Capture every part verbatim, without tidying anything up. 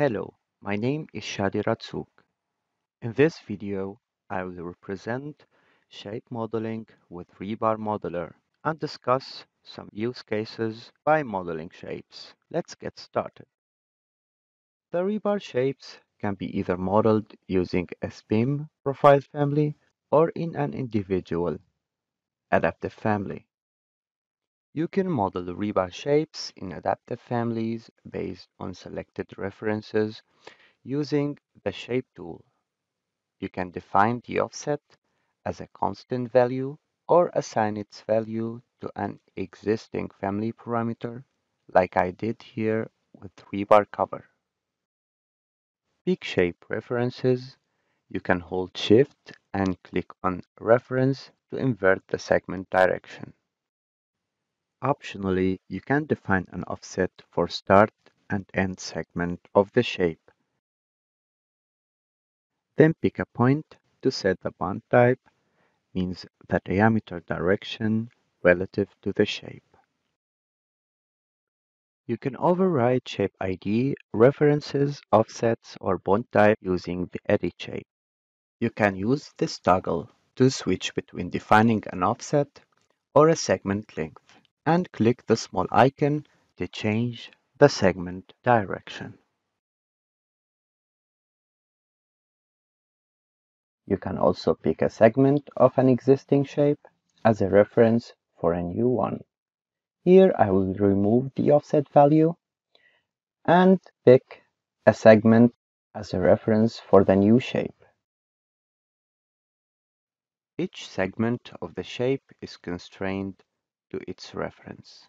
Hello, my name is Shadi Ratsuk. In this video, I will represent shape modeling with Rebar Modeler and discuss some use cases by modeling shapes. Let's get started. The rebar shapes can be either modeled using a S B I M profile family or in an individual adaptive family. You can model the rebar shapes in adaptive families based on selected references using the Shape tool. You can define the offset as a constant value or assign its value to an existing family parameter, like I did here with rebar cover. Pick shape references. You can hold Shift and click on Reference to invert the segment direction. Optionally, you can define an offset for start and end segment of the shape. Then pick a point to set the bond type, means the diameter direction relative to the shape. You can override shape I D, references, offsets, or bond type using the Edit Shape. You can use this toggle to switch between defining an offset or a segment length, and click the small icon to change the segment direction. You can also pick a segment of an existing shape as a reference for a new one. Here I will remove the offset value and pick a segment as a reference for the new shape. Each segment of the shape is constrained to its reference.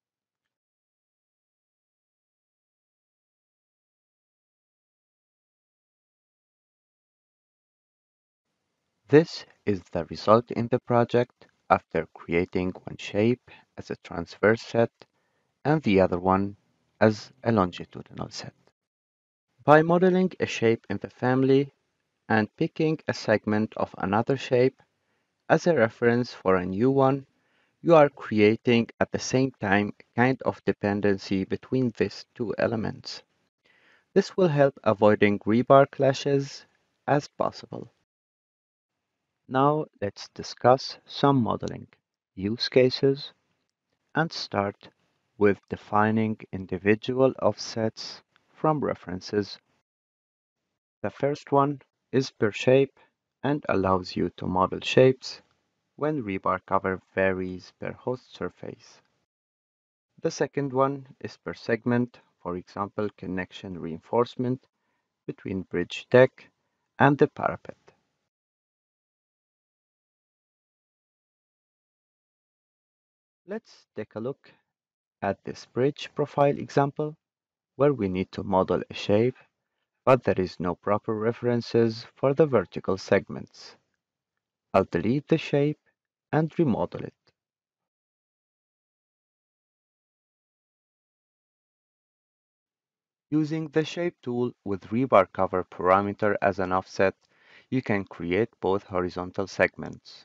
This is the result in the project after creating one shape as a transverse set and the other one as a longitudinal set. By modeling a shape in the family and picking a segment of another shape as a reference for a new one, you are creating at the same time a kind of dependency between these two elements. This will help avoiding rebar clashes as possible. Now let's discuss some modeling use cases and start with defining individual offsets from references. The first one is per shape and allows you to model shapes when rebar cover varies per host surface. The second one is per segment, for example, connection reinforcement between bridge deck and the parapet. Let's take a look at this bridge profile example where we need to model a shape, but there is no proper references for the vertical segments. I'll delete the shape and remodel it. Using the Shape tool with rebar cover parameter as an offset, you can create both horizontal segments.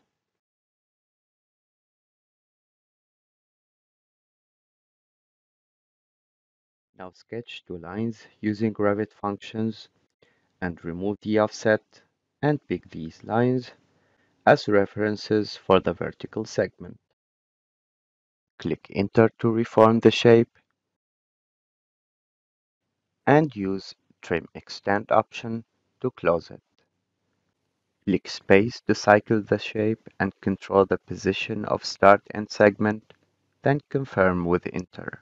Now sketch two lines using Revit functions and remove the offset and pick these lines as references for the vertical segment. Click Enter to reform the shape and use Trim Extend option to close it. Click Space to cycle the shape and control the position of start and segment, then confirm with Enter.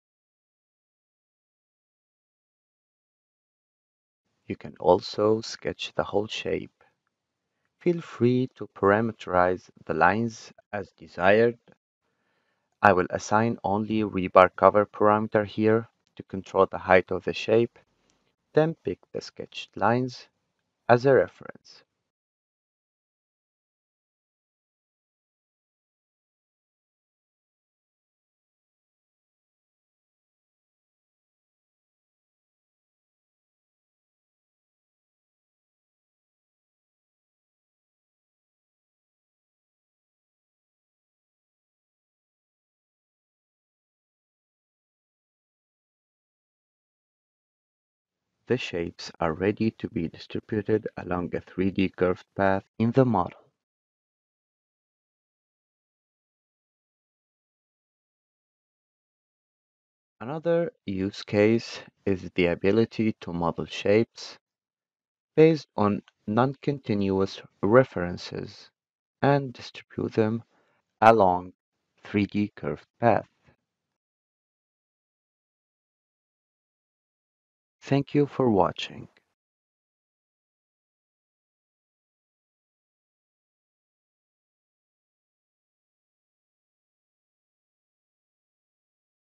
You can also sketch the whole shape. Feel free to parameterize the lines as desired. I will assign only rebar cover parameter here to control the height of the shape, then pick the sketched lines as a reference. the shapes are ready to be distributed along a three D curved path in the model. Another use case is the ability to model shapes based on non-continuous references and distribute them along three D curved path. Thank you for watching.